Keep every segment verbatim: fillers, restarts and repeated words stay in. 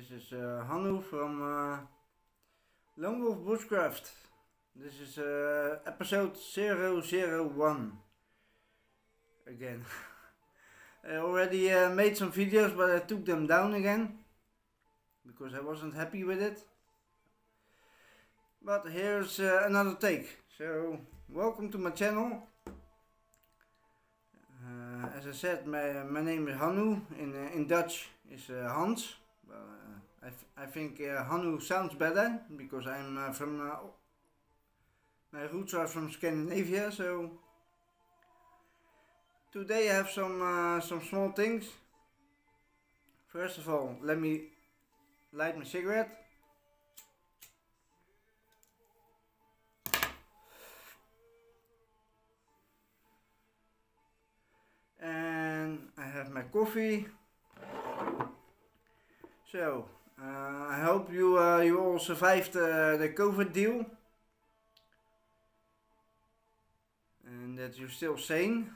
This is uh, Hanu from uh, Lone Wolf Bushcraft. This is uh, episode zero zero one. Again. I already uh, made some videos, but I took them down again because I wasn't happy with it. But here's uh, another take. So, welcome to my channel. Uh, as I said, my, my name is Hanu. In, uh, in Dutch is uh, Hans. Well, uh, I, th I think uh, Hanu sounds better because I'm uh, from. Uh, my roots are from Scandinavia, so today I have some uh, some small things. First of all, let me light my cigarette. And I have my coffee. So uh, I hope you uh, you all survived uh, the COVID deal and that you're still sane.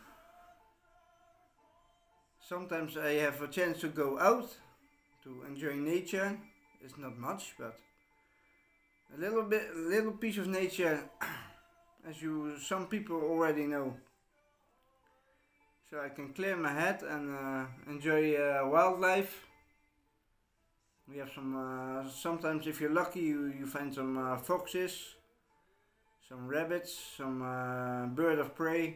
Sometimes I have a chance to go out to enjoy nature. It's not much, but a little bit, a little piece of nature, as you some people already know. So I can clear my head and uh, enjoy uh, wildlife. We have some, uh, sometimes if you're lucky you, you find some uh, foxes, some rabbits, some uh, bird of prey.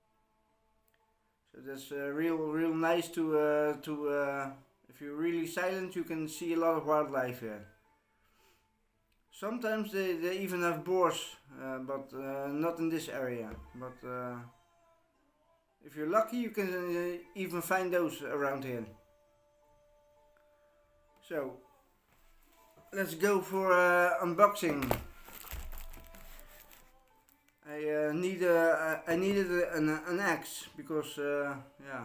So that's uh, real real nice to, uh, to uh, if you're really silent you can see a lot of wildlife here. Sometimes they, they even have boars, uh, but uh, not in this area. But uh, if you're lucky you can uh, even find those around here. So, let's go for uh, unboxing. I uh, need a, I needed a, an, an axe because uh, yeah,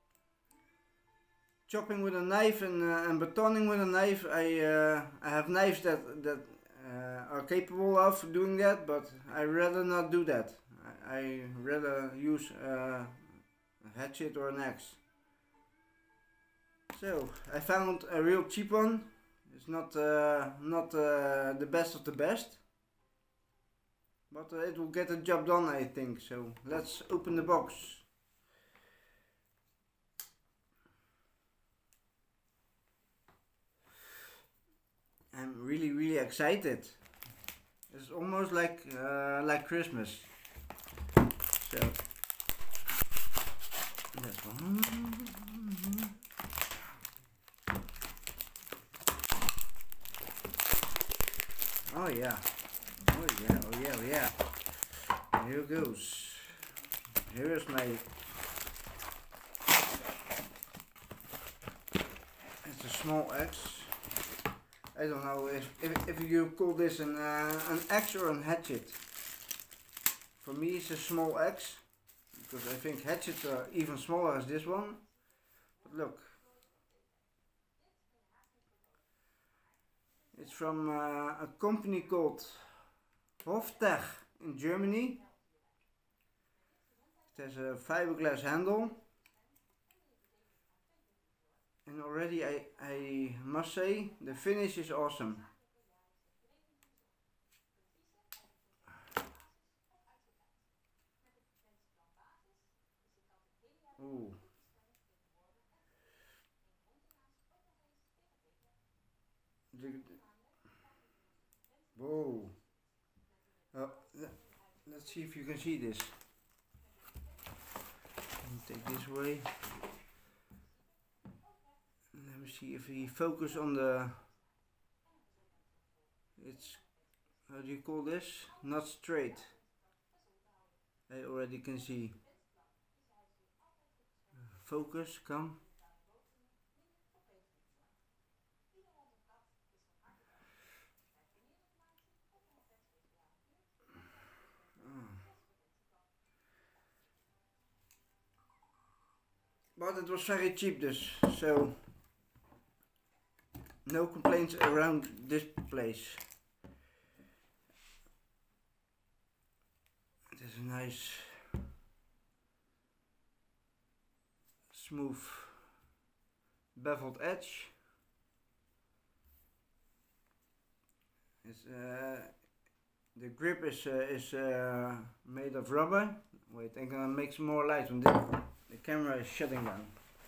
chopping with a knife and uh, and batoning with a knife. I uh, I have knives that that uh, are capable of doing that, but I rather not do that. I, I rather use uh, a hatchet or an axe. So I found a real cheap one. It's not uh, not uh, the best of the best, but uh, it will get the job done, I think. So let's open the box. I'm really really excited. It's almost like uh, like Christmas. So that's one. Oh yeah, oh yeah, oh yeah, oh yeah. Here goes. Here is my. It's a small axe. I don't know if if, if you call this an uh, an axe or an hatchet. For me, it's a small axe because I think hatchets are even smaller as this one. But look. It's from uh, a company called Hoftech in Germany. It has a fiberglass handle. And already I, I must say the finish is awesome. Ooh. The, Whoa. Oh, let, let's see if you can see this. Take this way. Let me see if we focus on the. It's. How do you call this? Not straight. I already can see. Focus, come. But it was very cheap this, so no complaints around this place. It is a nice, smooth, beveled edge. It's, uh, the grip is uh, is uh, made of rubber. Wait, I'm gonna make some more light when the, the camera is shutting down.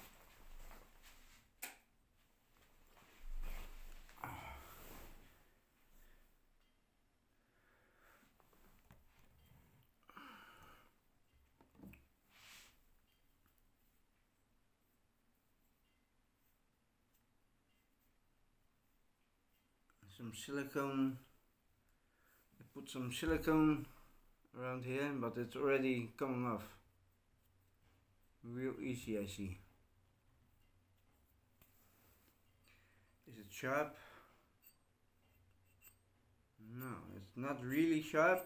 Some silicone. I put some silicone around here, but it's already coming off real easy, I see. Is it sharp? No, it's not really sharp.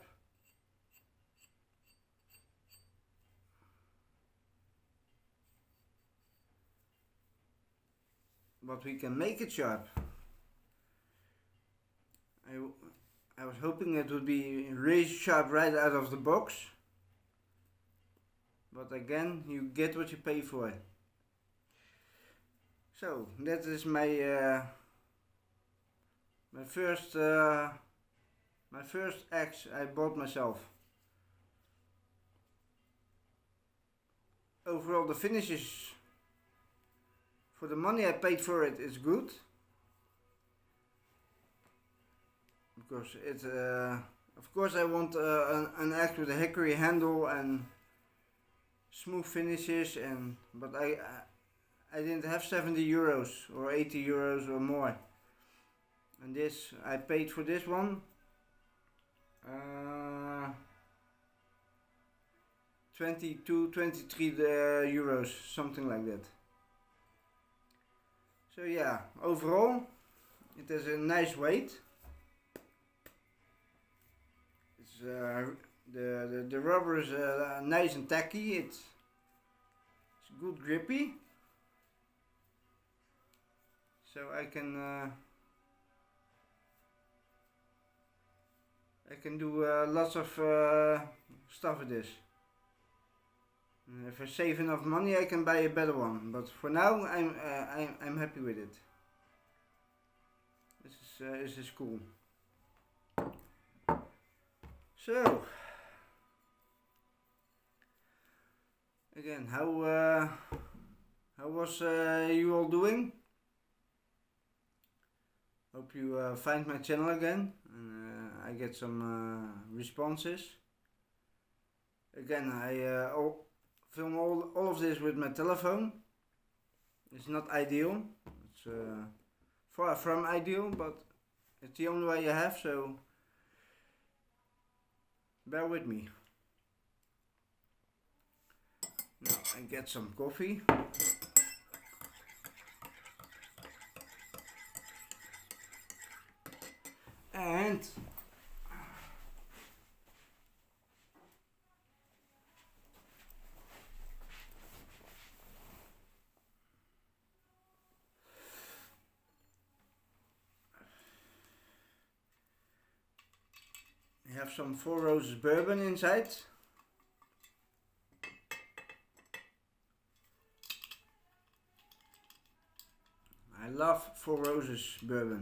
But we can make it sharp. I, I was hoping it would be razor sharp right out of the box. But again, you get what you pay for. So, that is my uh, my first uh, my first axe I bought myself. Overall, the finish is, for the money I paid for it, is good. Because it, uh, of course, I want uh, an, an axe with a hickory handle and smooth finishes, and but I, I I didn't have seventy euros or eighty euros or more. And this, I paid for this one uh, twenty-two, twenty-three uh, euros, something like that. So yeah, overall, it has a nice weight. Uh, the, the the rubber is uh, nice and tacky. It's, it's good grippy, so I can uh, I can do uh, lots of uh, stuff with this. And if I save enough money, I can buy a better one. But for now, I'm uh, I'm I'm happy with it. This is uh, this is cool. So, again, how uh, how was uh, you all doing? Hope you uh, find my channel again and uh, I get some uh, responses. Again, I uh, all, film all, all of this with my telephone. It's not ideal. It's uh, far from ideal, but it's the only way you have, so bear with me. Now I get some coffee. And we have some Four Roses bourbon inside. I love Four Roses bourbon.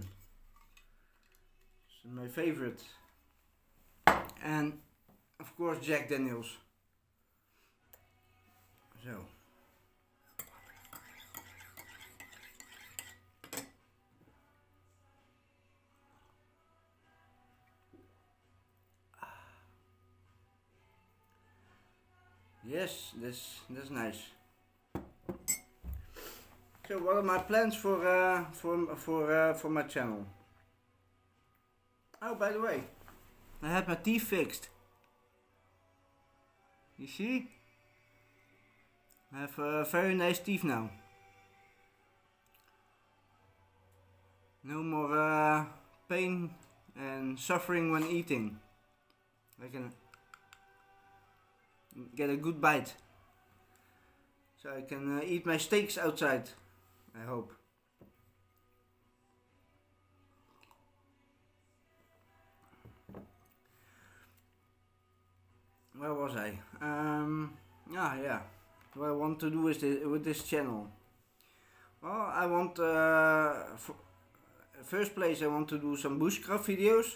It's my favorite. And of course Jack Daniels. So. Yes, this that's nice. So what are my plans for uh, for for uh, for my channel? Oh, by the way, I had my teeth fixed. You see? I have uh, very nice teeth now. No more uh, pain and suffering when eating. I can get a good bite. So I can uh, eat my steaks outside, I hope. Where was I? Um, yeah, yeah. What I want to do is this, with this channel. Well, I want uh, for, first place I want to do some bushcraft videos,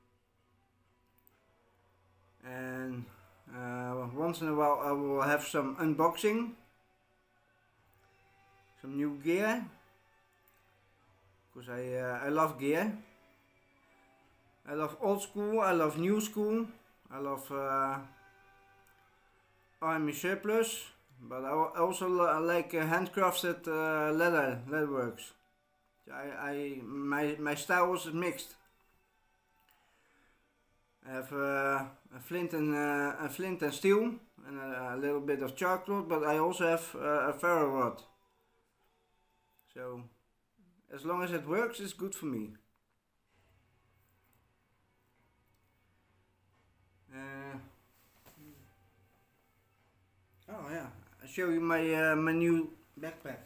and uh, once in a while I will have some unboxing, some new gear, because I, uh, I love gear. I love old school, I love new school, I love uh, army surplus, but I also like uh, handcrafted uh, leather, leatherworks. I, I my my style is mixed. I have uh, a flint and uh, a flint and steel, and a, a little bit of charcoal, but I also have uh, a ferro rod. So as long as it works, it's good for me. Uh, oh yeah, I'll show you my uh, my new backpack.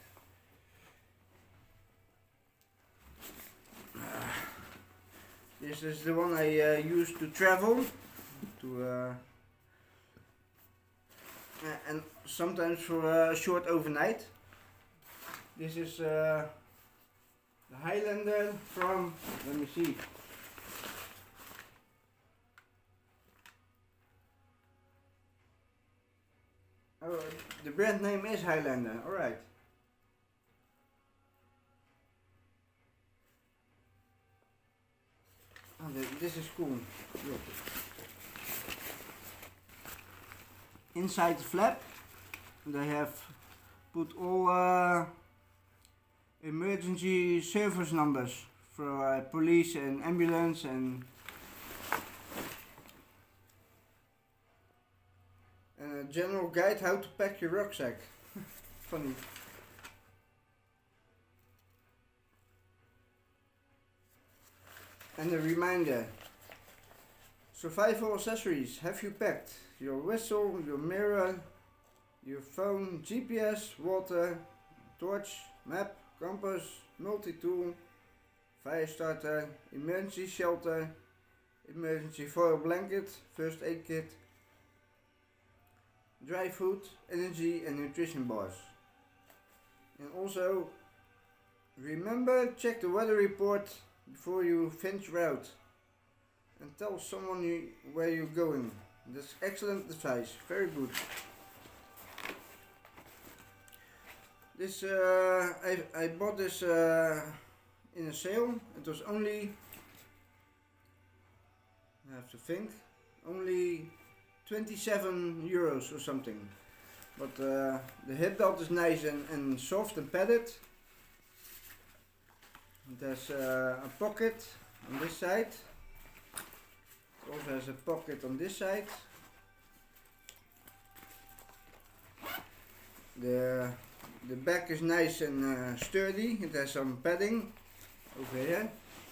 This is the one I uh, use to travel, to uh, and sometimes for a short overnight. This is uh, the Highlander from, let me see, oh, the brand name is Highlander, alright. Oh, this is cool. Look. Inside the flap they have put all uh, emergency service numbers for uh, police and ambulance, and and a general guide how to pack your rucksack. Funny. And a reminder, survival accessories have you packed? Your whistle, your mirror, your phone, G P S, water, torch, map, compass, multi-tool, fire starter, emergency shelter, emergency foil blanket, first aid kit, dry food, energy and nutrition bars. And also, remember, check the weather report before you venture out, and tell someone you, where you're going. That's excellent advice, very good. This uh, I, I bought this uh, in a sale. It was only, I have to think, only twenty-seven euros or something. But uh, the hip belt is nice and, and soft and padded. There's uh, a pocket on this side. It also has a pocket on this side. The, the back is nice and uh, sturdy. It has some padding over here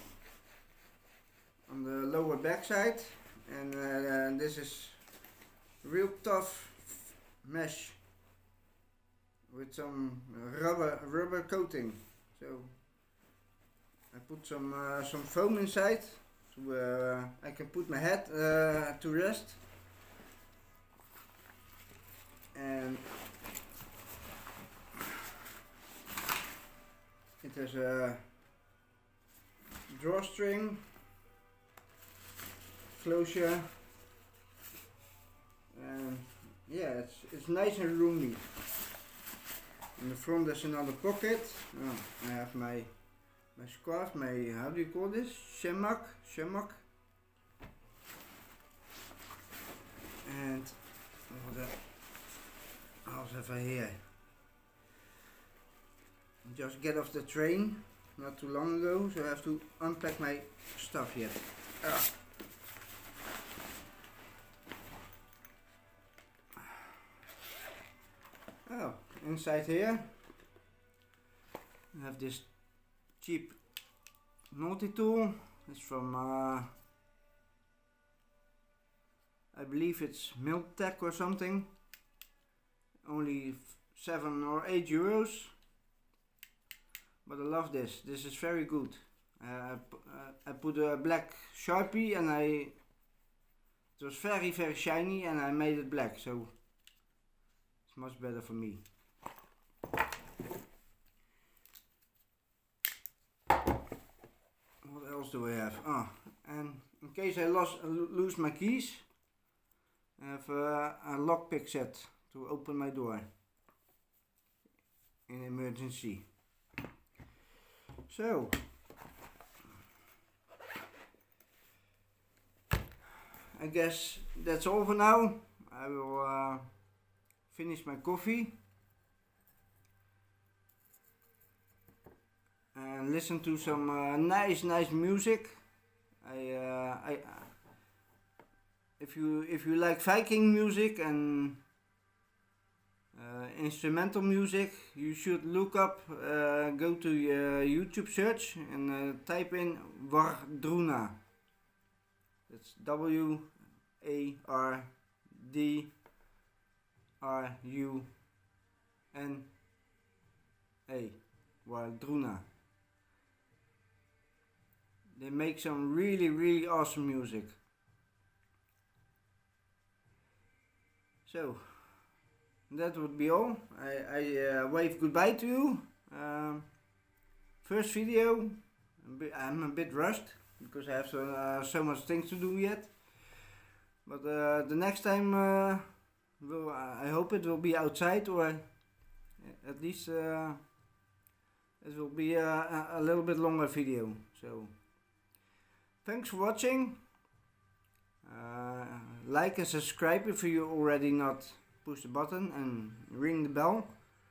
on the lower back side. And uh, this is real tough mesh with some rubber, rubber coating. So I put some uh, some foam inside, so uh, I can put my head uh, to rest, and it has a drawstring closure, and yeah, it's it's nice and roomy. In the front there's another pocket. Oh, I have my my scarf, my, how do you call this? Shemak, shemak. And what else have I here? Just get off the train not too long ago, so I have to unpack my stuff yet. Ah. Oh, inside here I have this cheap multi-tool. It's from uh, I believe it's Miltech or something. Only seven or eight euros. But I love this. This is very good. Uh, I put a black Sharpie and I it was very very shiny and I made it black, so it's much better for me. else do I have? Oh, and in case I lost, uh, lose my keys, I have uh, a lockpick set to open my door in emergency. So, I guess that's all for now. I will uh, finish my coffee and listen to some uh, nice, nice music. I, uh, I, uh, if you if you like Viking music and uh, instrumental music, you should look up, uh, go to your YouTube search and uh, type in Wardruna. It's W A R D R U N A, Wardruna. They make some really, really awesome music. So, that would be all. I, I uh, wave goodbye to you. Um, first video, I'm a bit rushed because I have so, uh, so much things to do yet. But uh, the next time, uh, will, I hope it will be outside, or at least uh, it will be a, a little bit longer video. So, thanks for watching. Uh, like and subscribe if you already not push the button, and ring the bell.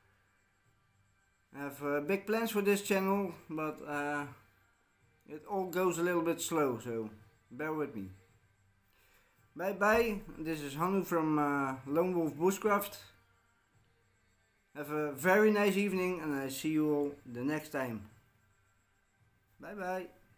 I have uh, big plans for this channel, but uh, it all goes a little bit slow, so bear with me. Bye bye, this is Hannu from uh, Lone Wolf Bushcraft. Have a very nice evening, and I see you all the next time. Bye bye.